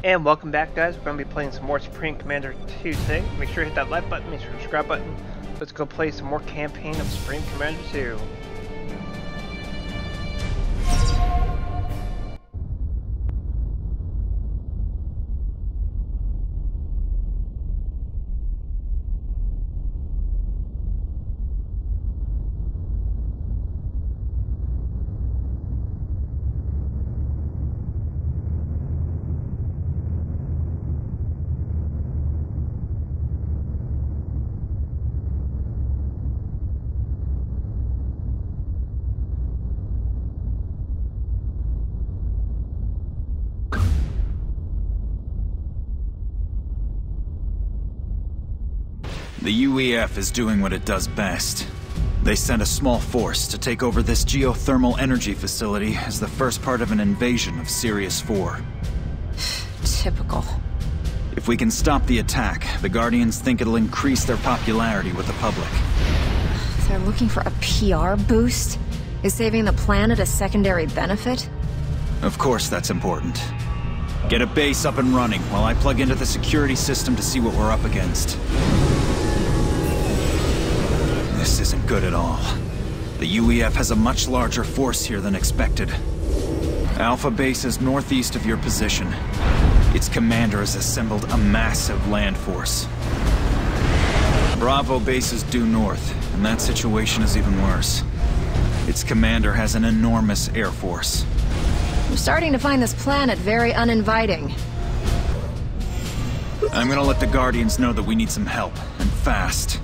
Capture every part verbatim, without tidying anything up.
And welcome back, guys. We're going to be playing some more Supreme Commander two today. Make sure to hit that like button, make sure to subscribe button. Let's go play some more campaign of Supreme Commander two. The U E F is doing what it does best. They sent a small force to take over this geothermal energy facility as the first part of an invasion of Sirius four. Typical. If we can stop the attack, the Guardians think it'll increase their popularity with the public. They're looking for a P R boost? Is saving the planet a secondary benefit? Of course that's important. Get a base up and running while I plug into the security system to see what we're up against. This isn't good at all. The U E F has a much larger force here than expected. Alpha Base is northeast of your position. Its commander has assembled a massive land force. Bravo Base is due north, and that situation is even worse. Its commander has an enormous air force. I'm starting to find this planet very uninviting. I'm gonna let the Guardians know that we need some help, and fast.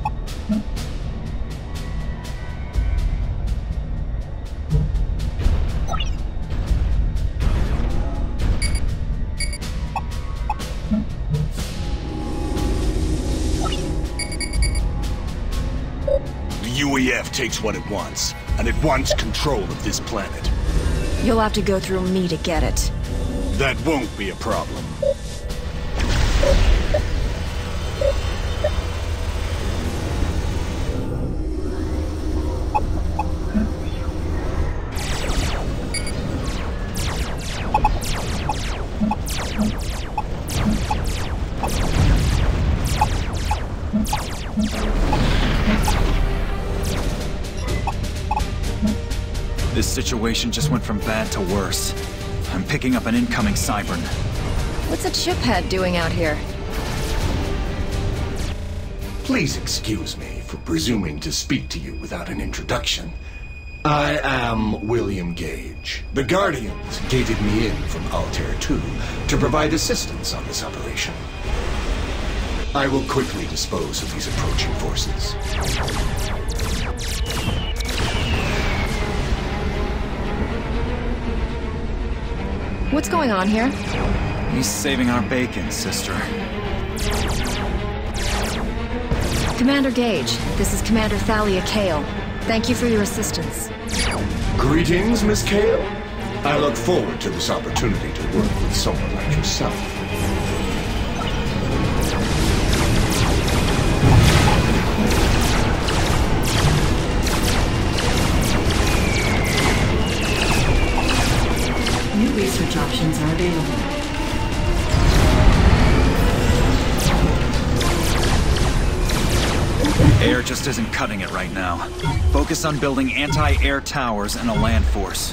The U E F takes what it wants, and it wants control of this planet. You'll have to go through me to get it. That won't be a problem. This situation just went from bad to worse. I'm picking up an incoming Cybern. What's a chiphead doing out here? Please excuse me for presuming to speak to you without an introduction. I am William Gage. The Guardians gated me in from Altair two to provide assistance on this operation. I will quickly dispose of these approaching forces. What's going on here? He's saving our bacon, sister. Commander Gage, this is Commander Thalia Kale. Thank you for your assistance. Greetings, Miss Kale. I look forward to this opportunity to work with someone like yourself. New research options are available. Air just isn't cutting it right now. Focus on building anti-air towers and a land force.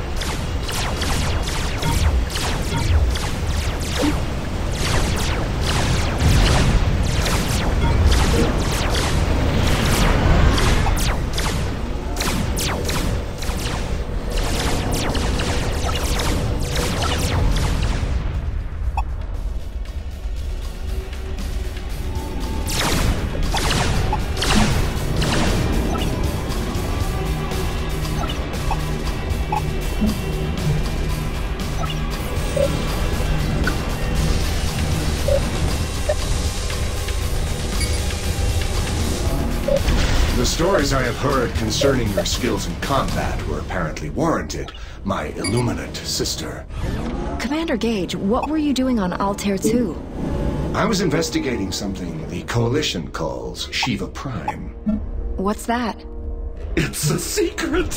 The stories I have heard concerning your skills in combat were apparently warranted, my Illuminate sister. Commander Gage, what were you doing on Altair two? I was investigating something the Coalition calls Shiva Prime. What's that? It's a secret!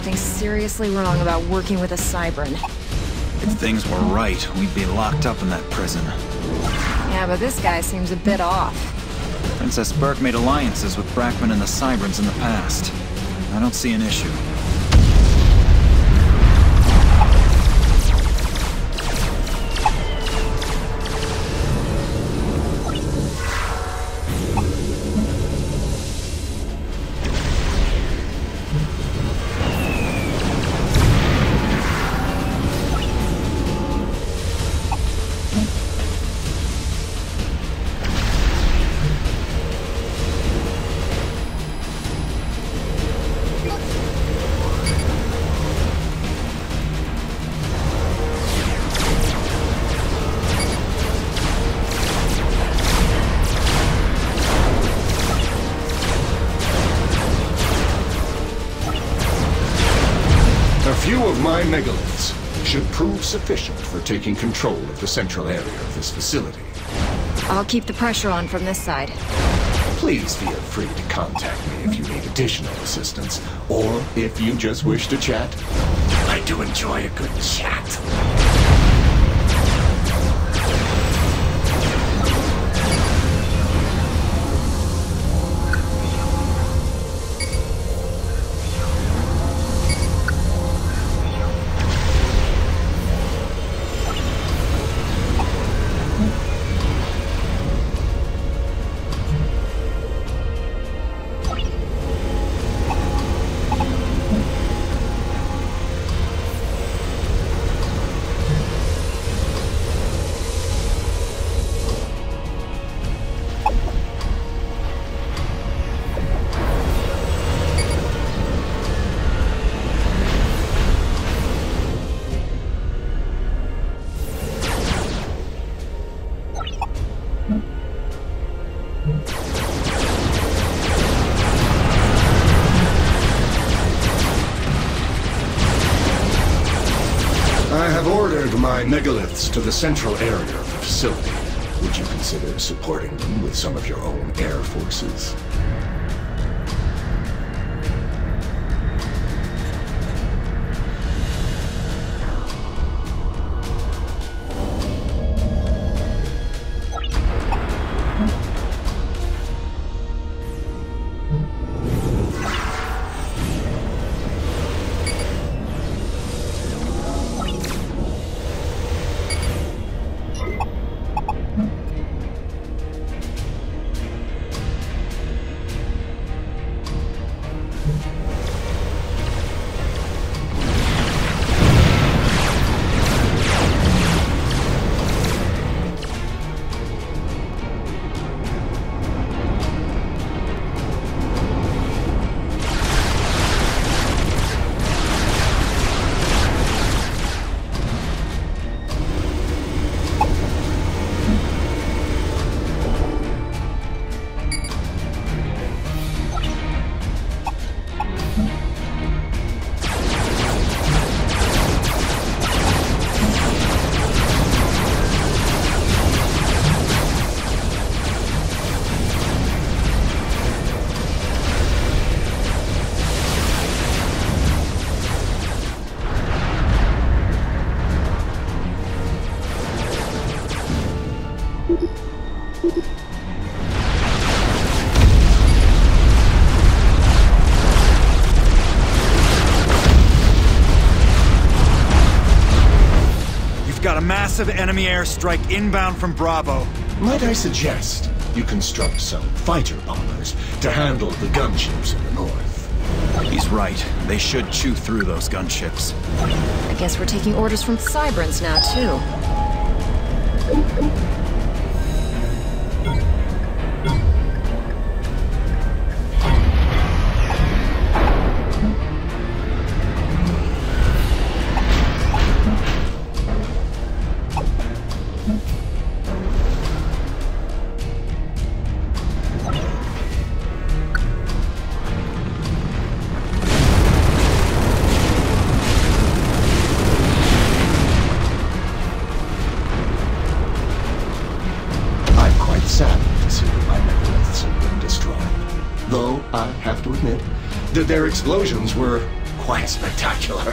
something seriously wrong about working with a Cybran. If things were right, we'd be locked up in that prison. Yeah, but this guy seems a bit off. Princess Burke made alliances with Brackman and the Cybrans in the past. I don't see an issue. Few of my megaliths should prove sufficient for taking control of the central area of this facility. I'll keep the pressure on from this side. Please feel free to contact me if you need additional assistance, or if you just wish to chat. I do enjoy a good chat. I have ordered my megaliths to the central area of the facility. Would you consider supporting them with some of your own air forces? Got a massive enemy airstrike inbound from Bravo. Might I suggest you construct some fighter bombers to handle the gunships in the north? He's right. They should chew through those gunships. I guess we're taking orders from Cybrans now, too. Saddened to see that my megaliths have been destroyed. Though, I have to admit, that their explosions were quite spectacular.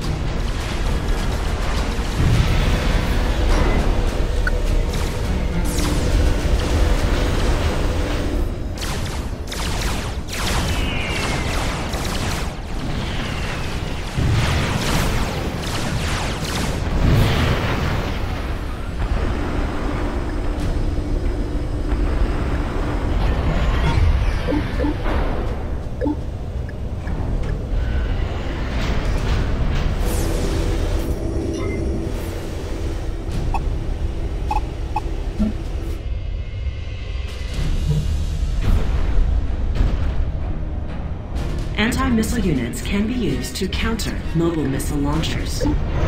Anti-missile units can be used to counter mobile missile launchers.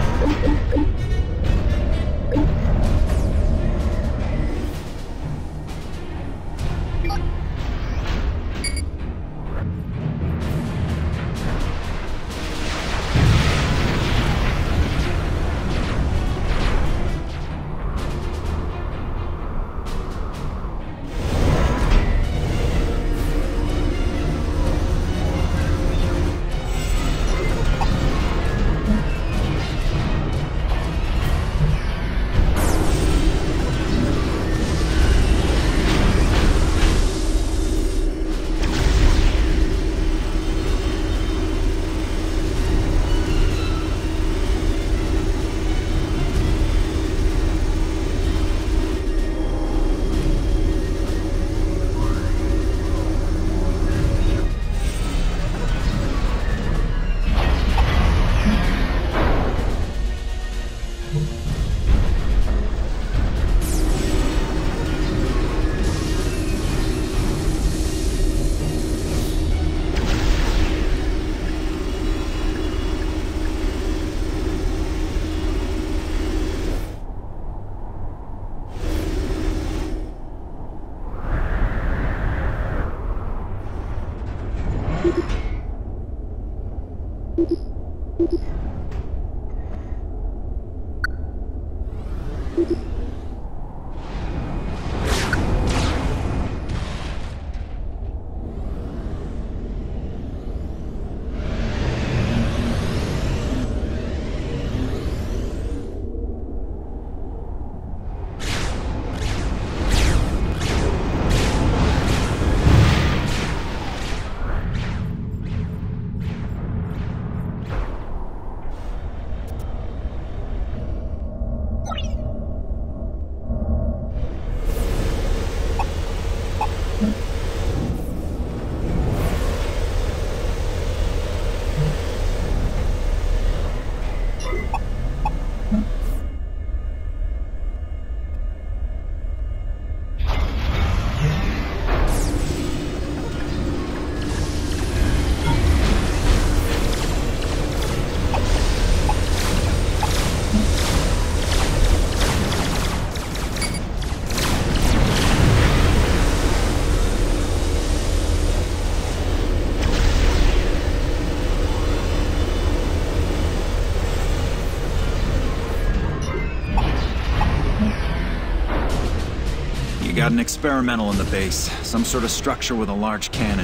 Got an experimental in the base. Some sort of structure with a large cannon.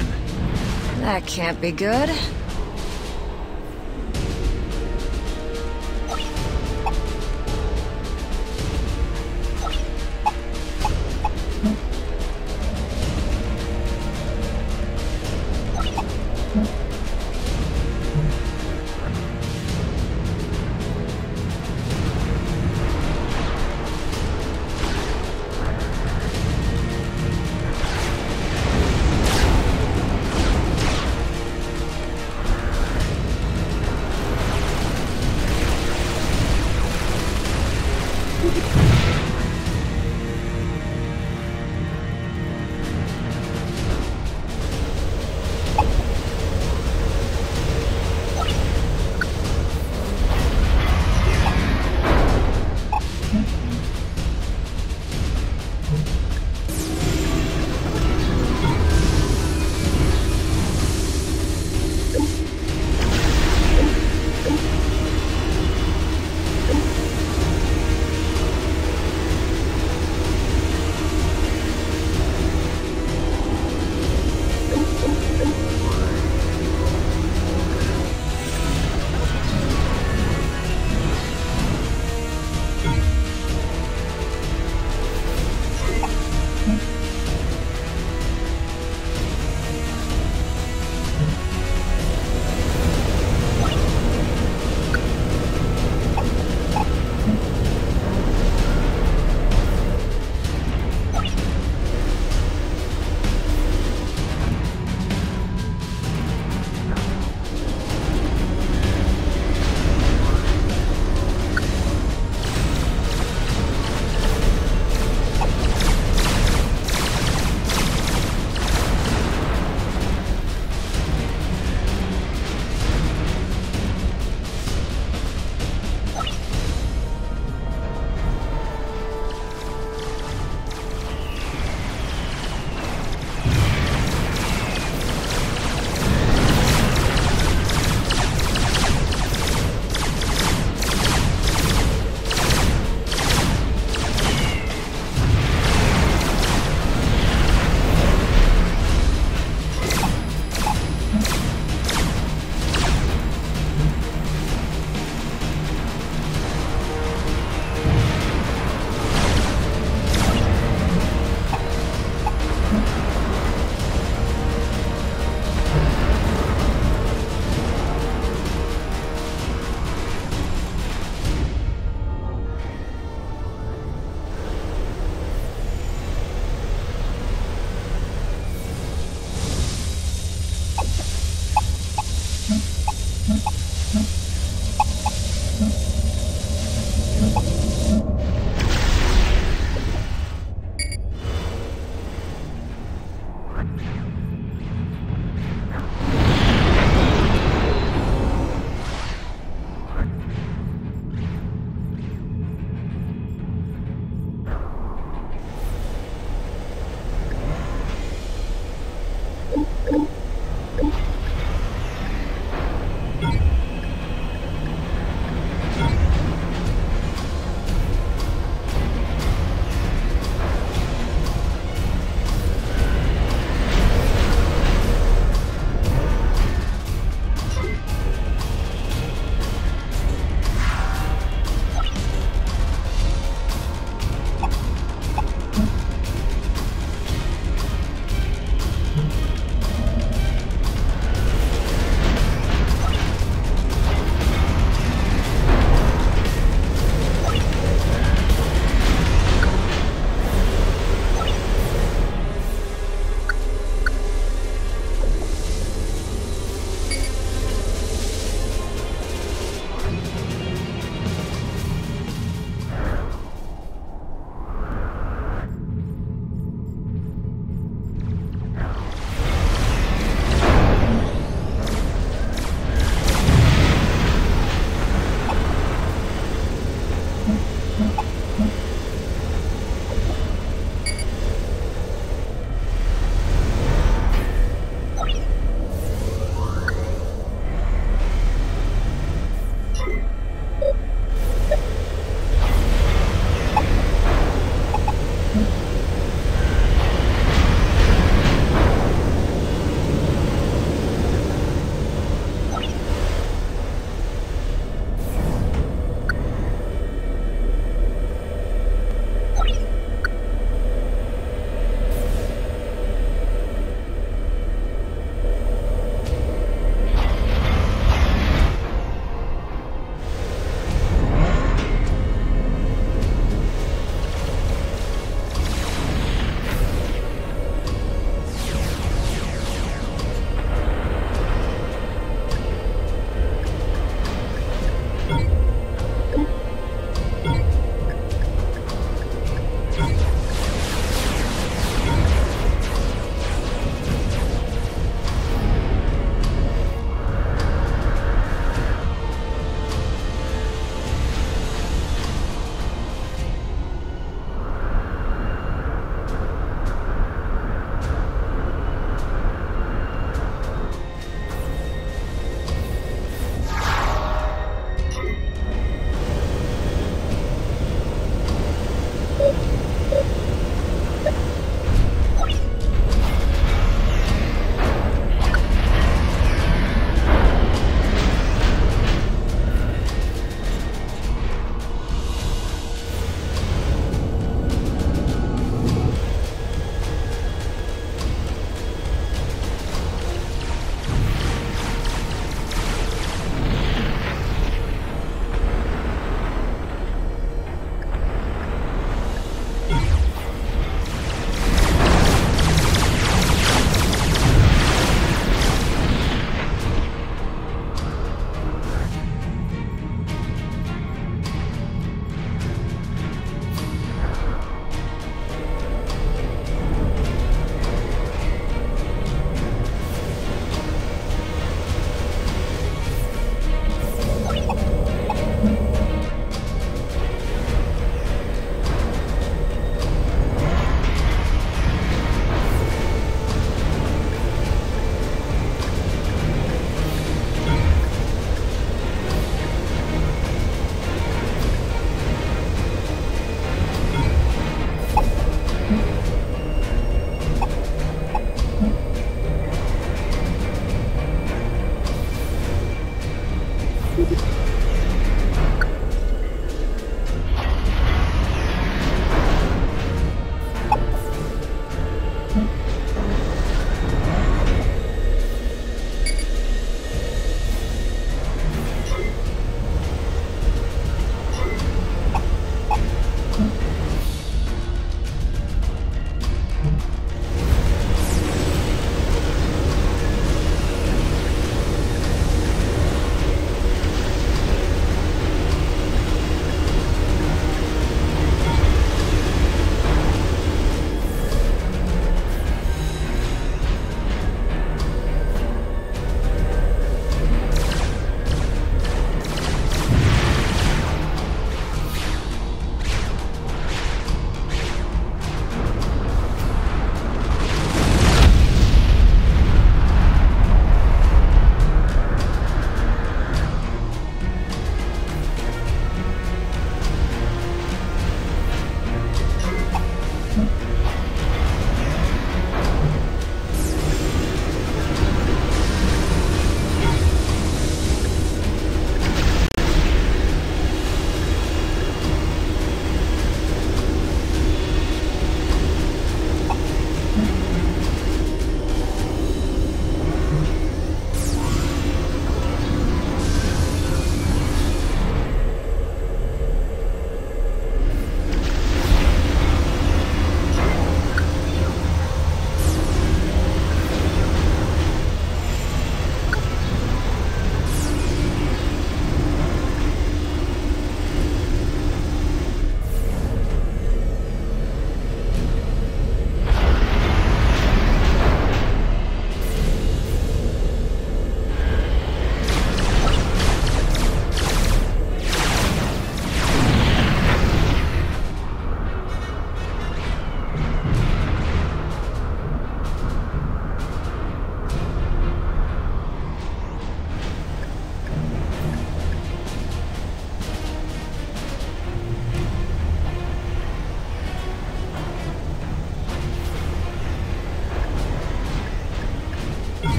That can't be good.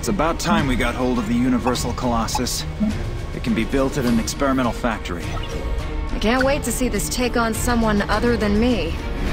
It's about time we got hold of the Universal Colossus. It can be built at an experimental factory. I can't wait to see this take on someone other than me.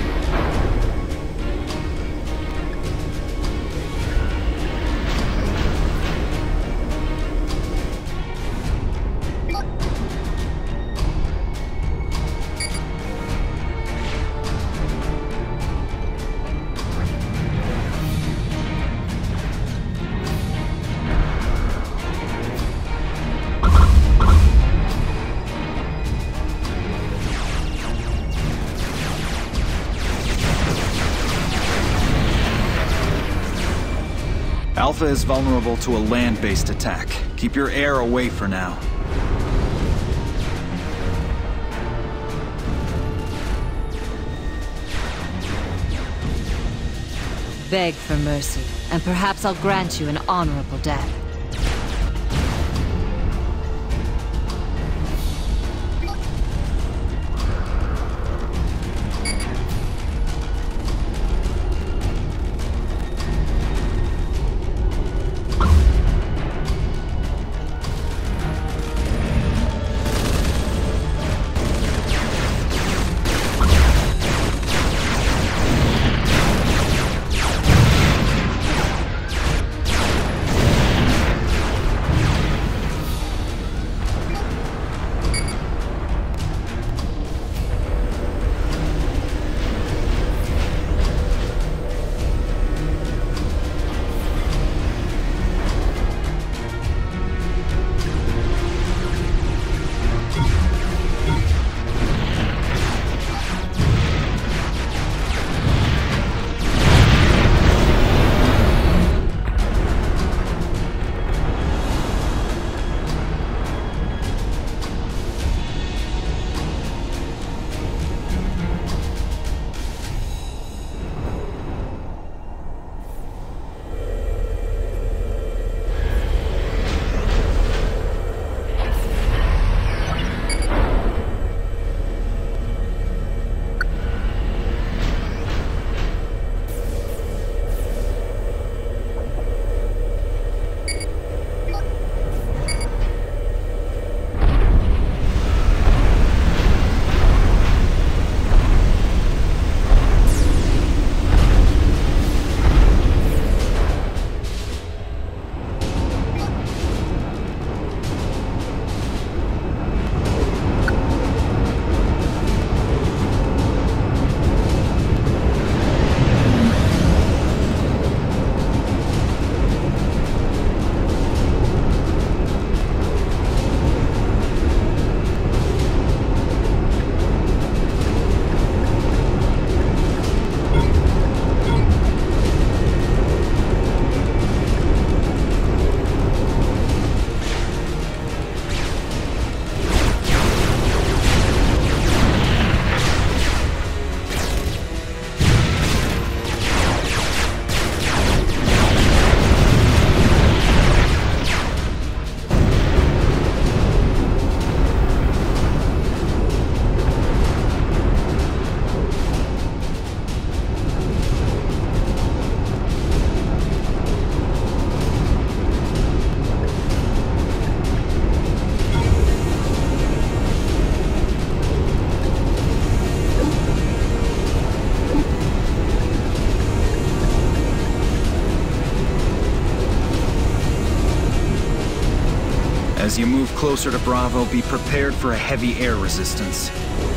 Alpha is vulnerable to a land-based attack. Keep your air away for now. Beg for mercy, and perhaps I'll grant you an honorable death. As you move closer to Bravo, be prepared for a heavy air resistance.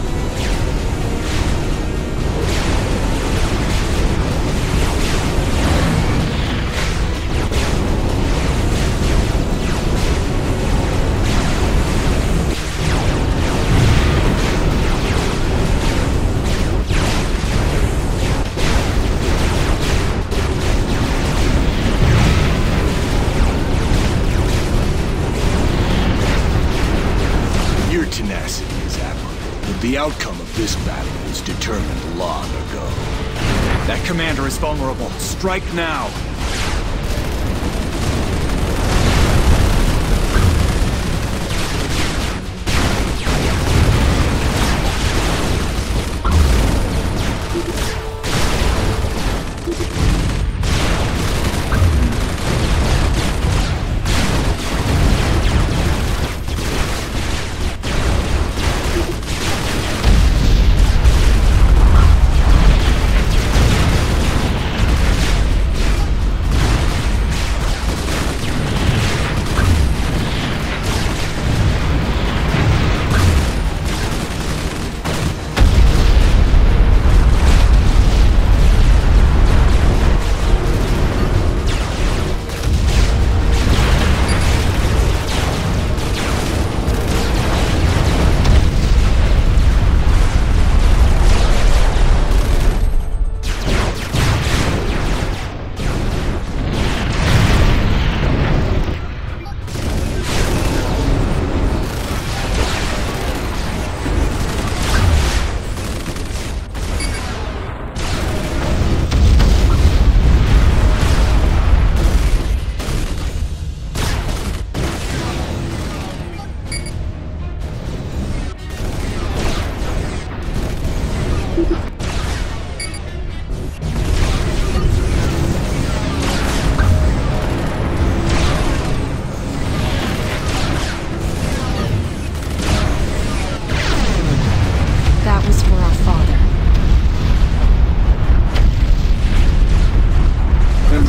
The outcome of this battle was determined long ago. That commander is vulnerable. Strike now!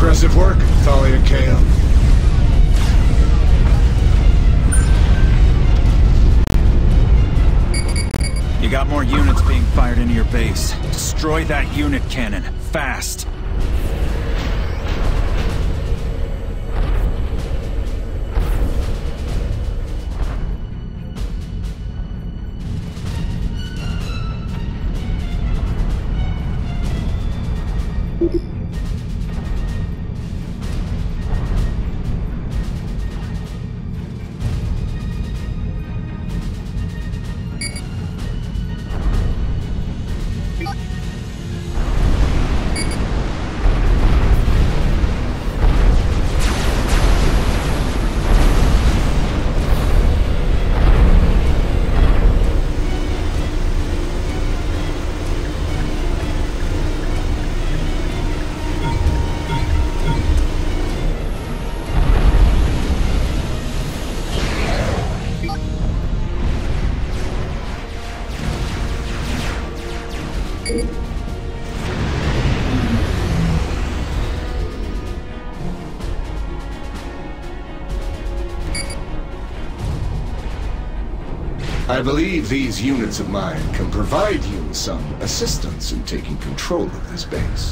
Impressive work, Thalia Kael. You got more units being fired into your base. Destroy that unit cannon, fast. I believe these units of mine can provide you some assistance in taking control of this base.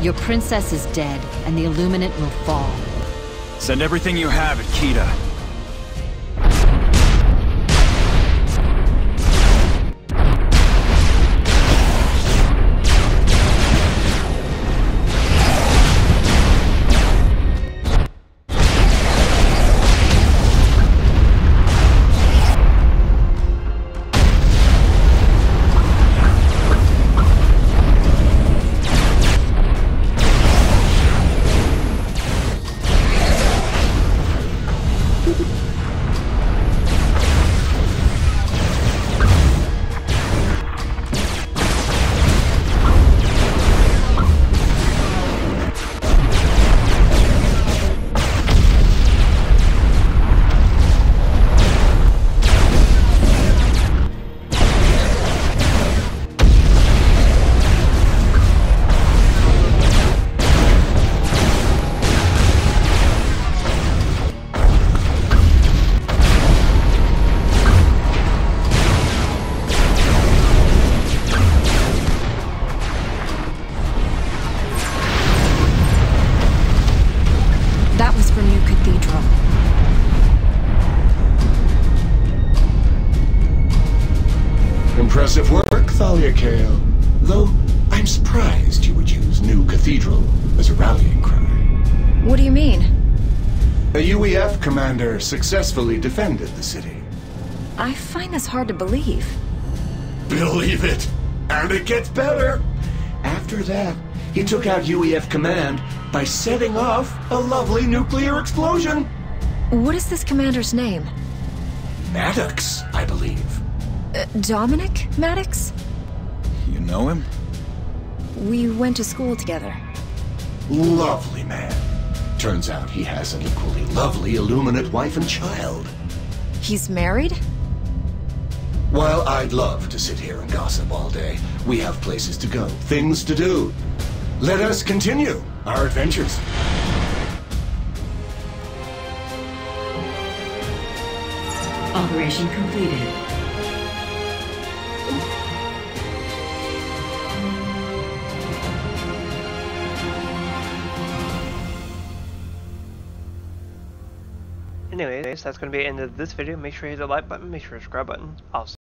Your princess is dead, and the Illuminant will fall. Send everything you have at Kita. That was for New Cathedral. Impressive work, Thalia Kael. Though, I'm surprised you would use New Cathedral as a rallying cry. What do you mean? A U E F commander successfully defended the city. I find this hard to believe. Believe it! And it gets better! After that, he took out U E F command by setting off a lovely nuclear explosion. What is this commander's name? Maddox, I believe. Uh, Dominic Maddox? You know him? We went to school together. Lovely man. Turns out he has an equally lovely Illuminate wife and child. He's married? While I'd love to sit here and gossip all day, we have places to go, things to do. Let us continue our adventures. Operation completed. Anyways, that's going to be the end of this video. Make sure you hit the like button, make sure to subscribe button. I'll